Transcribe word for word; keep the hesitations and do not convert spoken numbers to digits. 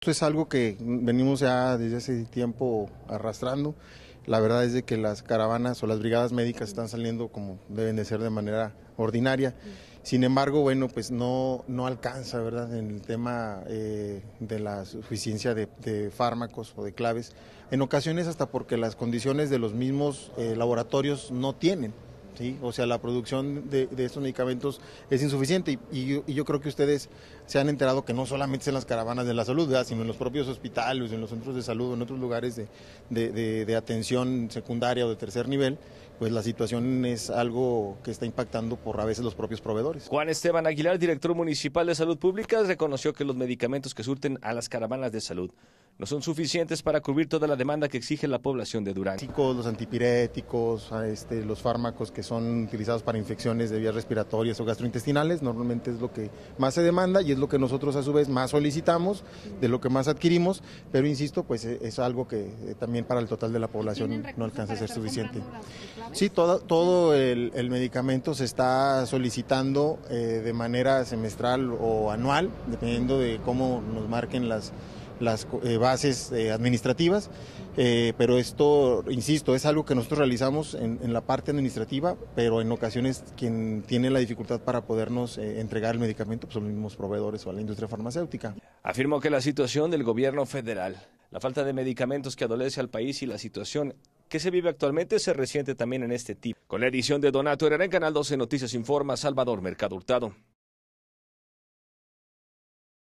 Esto es algo que venimos ya desde hace tiempo arrastrando. La verdad es de que las caravanas o las brigadas médicas están saliendo como deben de ser de manera ordinaria. Sin embargo, bueno, pues no, no alcanza, ¿verdad?, en el tema eh, de la suficiencia de, de fármacos o de claves. En ocasiones hasta porque las condiciones de los mismos eh, laboratorios no tienen. ¿Sí? O sea, la producción de, de estos medicamentos es insuficiente y, y, y yo creo que ustedes se han enterado que no solamente es en las caravanas de la salud, ¿verdad?, sino en los propios hospitales, en los centros de salud, en otros lugares de, de, de, de atención secundaria o de tercer nivel, pues la situación es algo que está impactando por a veces los propios proveedores. Juan Esteban Aguilar, director municipal de Salud Pública, reconoció que los medicamentos que surten a las caravanas de salud no son suficientes para cubrir toda la demanda que exige la población de Durán. Los antipiréticos, este, los fármacos que son utilizados para infecciones de vías respiratorias o gastrointestinales, normalmente es lo que más se demanda y es lo que nosotros a su vez más solicitamos, de lo que más adquirimos, pero insisto, pues es algo que también para el total de la población no alcanza a ser suficiente. Sí, todo, todo el, el medicamento se está solicitando eh, de manera semestral o anual, dependiendo de cómo nos marquen las las eh, bases eh, administrativas, eh, pero esto, insisto, es algo que nosotros realizamos en, en la parte administrativa, pero en ocasiones quien tiene la dificultad para podernos eh, entregar el medicamento pues son los mismos proveedores o la industria farmacéutica. Afirmó que la situación del gobierno federal, la falta de medicamentos que adolece al país y la situación que se vive actualmente se resiente también en este tipo. Con la edición de Donato Herrera en Canal doce Noticias informa Salvador Mercado Hurtado.